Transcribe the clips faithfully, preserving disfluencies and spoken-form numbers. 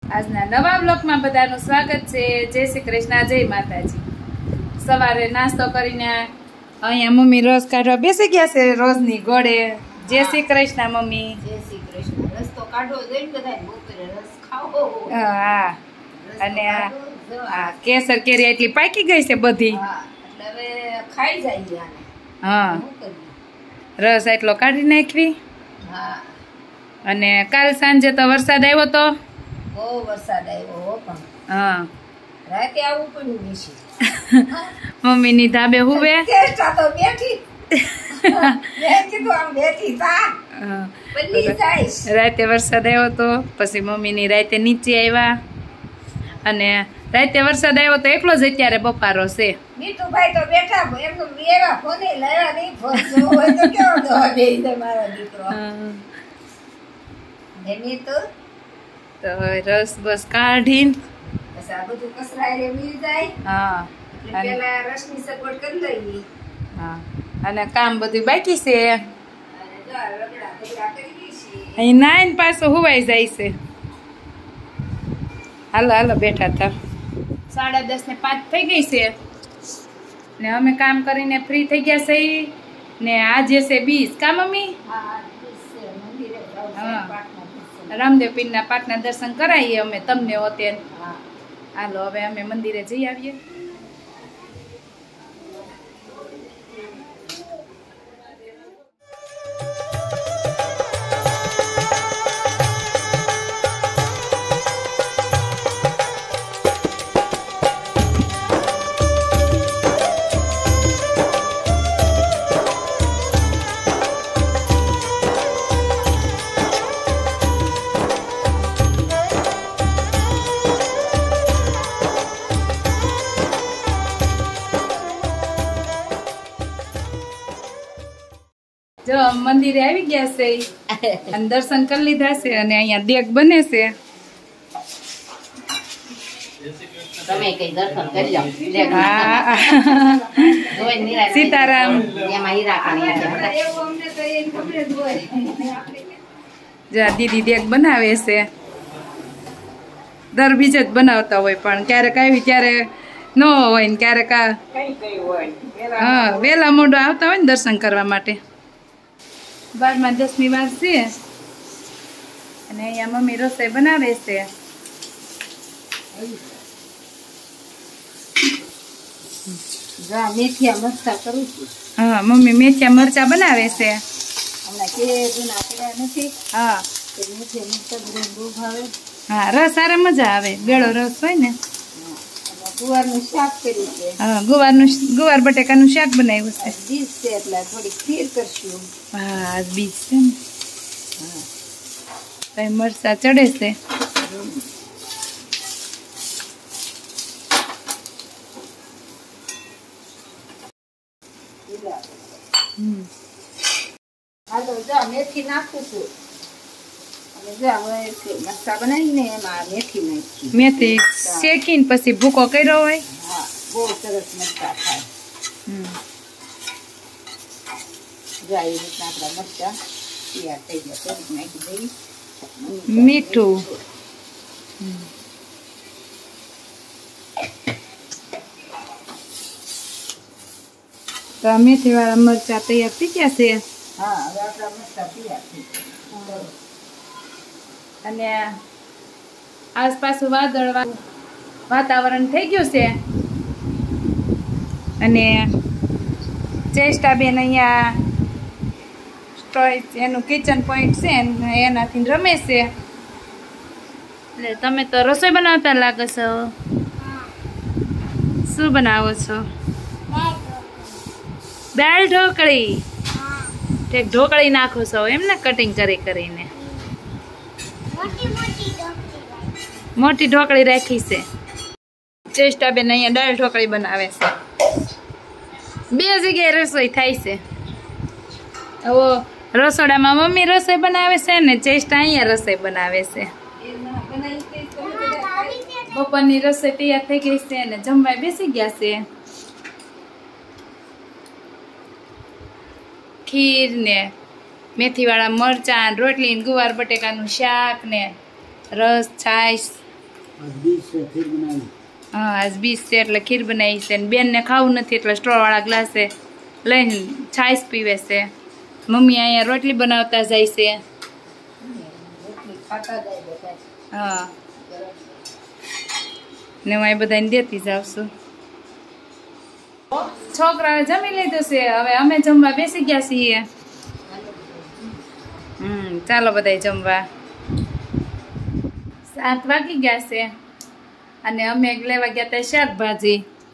આજના નવા બ્લોગમાં બધાનું સ્વાગત છે। જય શ્રી કૃષ્ણ, જય માતાજી। સવારે નાસ્તો કરીને અહીંયા મમ્મી રસ કાઢવા બેસી ગયા છે રોજની ગોળે। જય શ્રી કૃષ્ણ મમ્મી। જય શ્રી કૃષ્ણ। રસ તો કાઢવો જોઈએ ને બધાય, બપોરે રસ ખાવો। હા, અને આ કેસર કેરી એટલી પાકી ગઈ છે બધી। હા, એટલે હવે ખાઈ જાય આને। હા, રસ એટલો કાઢી નાખવી। હા, અને કાલ સાંજે તો વરસાદ આવ્યો તો બહુ વરસાદ આવ્યો હો, પણ હા રાતે આવું પડ્યું નીચે। મમ્મીની ધાબે હુવે કેસ્ટા તો બેઠી મેં કીધું આમ બેઠી તા બની જાય। રાતે વરસાદ આવ્યો તો પછી મમ્મીની રાતે નીચે આવ્યા, અને રાતે વરસાદ આવ્યો તો એકલો જ અત્યારે બપારો છે। મીઠુભાઈ તો બેઠા એમનું લેવા ફોને લેવા નહીં, ફોન જોવો હોય તો કેવો દવા દે છે મારો દીકરો। એની તો તો રસ બસ કાઢીને બસ આ બધું કસરાઈ રેવી જાય। હા, એટલે પેલા રસની સગવડ કરી લઈએ। હા, અને કામ બધું બાકી છે। અને જો આ રગડા ભેગા કરી દઈશી। અહીં નાઈન પાછો હુવાઈ જાય છે। હાલો હાલો બેઠા હતા, સાડા દસ ને પાંચ થઈ ગઈ છે ને અમે કામ કરીને ફ્રી થઈ ગયા છે ને આજે છે બીજ કા મમ્મી? હા, બીજ છે, મંદિરે જાઉં છે, હા, પાટના દર્શન। રામદેવ પીરના પાટના દર્શન કરાવીએ અમે તમને હોતે। હા, હાલો હવે અમે મંદિરે જઈ આવીએ। જો મંદિરે આવી ગયા છે અને દર્શન કરી લીધા છે, અને અહીંયા દેગ બને છે। તમે કઈ દર્શન કરી જાઓ। હા, સીતારામ। એમાં હીરા કાણિયા છે જો આ દીદી દેગ બનાવે છે, દર બીજે જ બનાવતા હોય, પણ ક્યારેક આવી ત્યારે ન હોય ને ક્યારેક આ હા વેલા મોડો આવતા હોય ને દર્શન કરવા માટે। બારમાં દસમી વાર છે, અને અહીંયા મમ્મી રસોઈ બનાવે છે। મેથિયા મરચા કરું છું। હા, મમ્મી મેથિયા મરચા બનાવે છે। હમણાં કે જૂના કર્યા નથી, હા કે મેથિયા મરચા બધા બહુ ભાવે। હા, રસ સારા મજા આવે, બેડો રસ હોય ને। ગુવારનું શાક કર્યું છે। હા, ગુવારનું ગુવાર બટેકાનું શાક બનાવ્યું છે। બીજ છે એટલે થોડીક ખીર કરશું। હા, આજ બીજ છે ને, કઈ મરચા ચડે છે। હમ, હા, તો જો મેથી નાખું છું, અને જો હવે મરચા બનાવીને એમાં મેથી નાખી। મેથી શેકીને પછી ભૂકો કર્યો હોય। હા, બહુ સરસ મરચા થાય। હમ, જો આવી રીતના આપણા મરચા તૈયાર થઈ ગયા, થોડીક નાખી દઈ મીઠું। હમ, તો મેથી વાળા મરચા તૈયાર થઈ ગયા છે। હા, હવે આપણા મરચા તૈયાર થઈ ગયા। અને આસપાસ વાદળ વાતાવરણ થઈ ગયું છે, અને ચેષ્ટાબેન અહીંયા ટોય એનું કિચન પોઈન્ટ છે એનાથી રમે છે। એટલે તમે તો રસોઈ બનાવતા લાગો છો, શું બનાવો છો? દાળ ઢોકળી। ઠીક, ઢોકળી નાખો છો એમ ને, કટિંગ કરી કરીને મોટી ઢોકળી રાખી છે। ચેષ્ટાબેન અહીંયા દાળ ઢોકળી બનાવે છે। બે જગ્યાએ રસોઈ થાય છે। ઓ રસોડામાં મમ્મી રસોઈ બનાવે છે ને ચેષ્ટા અહીંયા રસોઈ બનાવે છે। બપોરની રસોઈ તૈયાર થઈ ગઈ છે અને જમવા બેસી ગયા છે। ખીર ને મેથીવાળા મરચાં, રોટલી, ગુવાર બટેકાનું શાક ને રસ, છાશ હા આજ બીસ છે એટલે ખીર બનાવી છે. બેન ને ખાવું નથી એટલે સ્ટ્રો વાળા ગ્લાસે લઈને છાશ પીવે છે. મમ્મી અહીંયા રોટલી બનાવતા જાય છે. હા ને હું અહીં બધાને દેતી જાઉં છું. છોકરાએ જમી લીધું છે, હવે અમે જમવા બેસી ગયા છીએ. હમ ચાલો બધાય જમવા. સાત વાગી ગયા છે અને અમે લેવા ગયા હતા શાકભાજી.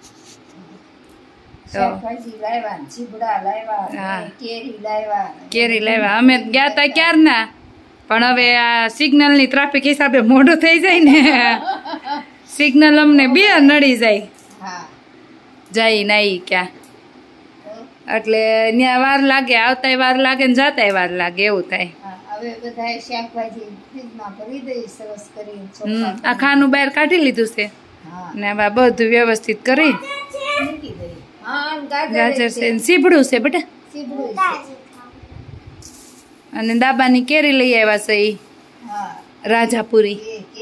કેરી લાવ્યા. અમે ગયા હતા ક્યારના, પણ હવે આ સિગ્નલ ની ટ્રાફિક હિસાબે મોડું થઈ જાય ને, સિગ્નલ અમને બે નડી જાય જાય નાઈ ક્યાં, એટલે ત્યાં વાર લાગે, આવતાય વાર લાગે ને જાતાય વાર લાગે, એવું થાય. આ ખાનું બહાર કાઢી લીધું છે ને હવે બધું વ્યવસ્થિત કરી. ગાજર છે, સીભડું છે બેટા, અને દાબાની કેરી લઈ આવ્યા છે ઈ રાજાપુરી.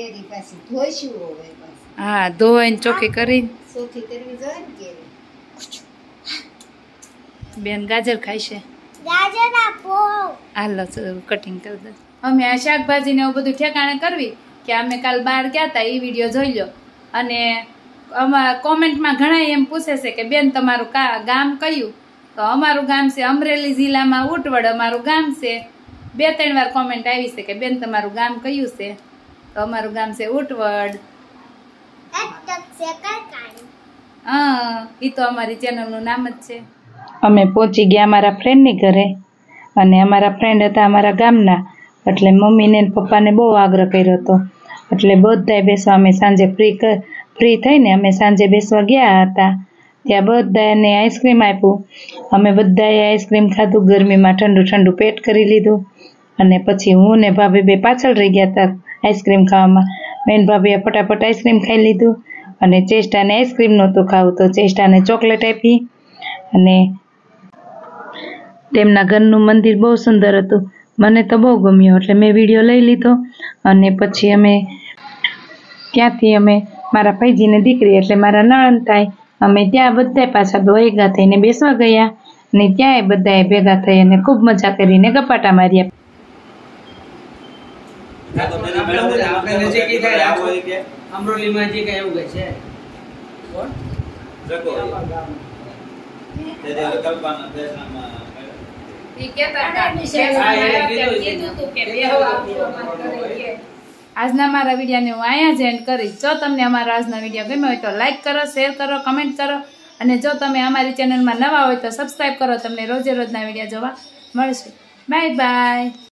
હા ધોઈને ચોખ્ખી કરી. બેન ગાજર ખાય છે. હાલો કટિંગ કરી દે. અમે આ શાકભાજી ને એવું બધું ઠેકાણે કરવી કે અમે કાલ બહાર ગયા હતા, એ વિડીયો જોઈ લો. અને અમારા કોમેન્ટમાં ઘણા એમ પૂછે છે કે બેન તમારું ગામ કયું? તો અમારું ગામ છે અમરેલી જિલ્લામાં ઉટવડ અમારું ગામ છે. બે ત્રણ વાર કોમેન્ટ આવી છે કે બેન તમારું ગામ કયું છે? તો અમારું ગામ છે ઉટવડ. હા એ તો અમારી ચેનલનું નામ જ છે. અમે પહોંચી ગયા અમારા ફ્રેન્ડની ઘરે, અને અમારા ફ્રેન્ડ હતા અમારા ગામના, એટલે મમ્મીને પપ્પાને બહુ આગ્રહ કર્યો હતો, એટલે બધાય બેસવા અમે સાંજે ફ્રી ફ્રી થઈને અમે સાંજે બેસવા ગયા હતા. ત્યાં બધાને આઈસ્ક્રીમ આપ્યું. અમે બધાએ આઈસ્ક્રીમ ખાધું, ગરમીમાં ઠંડુ ઠંડુ પેટ કરી લીધું. અને પછી હું ને ભાભી બે પાછળ રહી ગયા હતા આઈસ્ક્રીમ ખાવામાં. બેન ભાભીએ ફટાફટ આઈસ્ક્રીમ ખાઈ લીધું, અને ચેષ્ટાને આઈસ્ક્રીમ નહોતું ખાવું તો ચેષ્ટાને ચોકલેટ આપી. અને તેમના ઘરનું મંદિર બહુ સુંદર હતું, મને તો બહુ ગમ્યું, એટલે મેં વિડીયો લઈ લીધો. અને પછી અમે ત્યાંથી અમે મારા ભાઈજીને દીકરી એટલે મારા નણંદ થાય, અમે ત્યાં બધા પાછા ભેગા થઈને બેસવા ગયા. ને ત્યાંય બધાએ ભેગા થઈ અને ખૂબ મજા કરીને ગપાટા માર્યા. આજના મારા વિડીયોને હું અહીંયા જ એન્ડ કરીશ. જો તમને અમારા આજના વિડીયો ગમ્યો હોય તો લાઈક કરો, શેર કરો, કમેન્ટ કરો, અને જો તમે અમારી ચેનલમાં નવા હોય તો સબસ્ક્રાઈબ કરો. તમને રોજે રોજના વિડીયો જોવા મળશે. Bye by.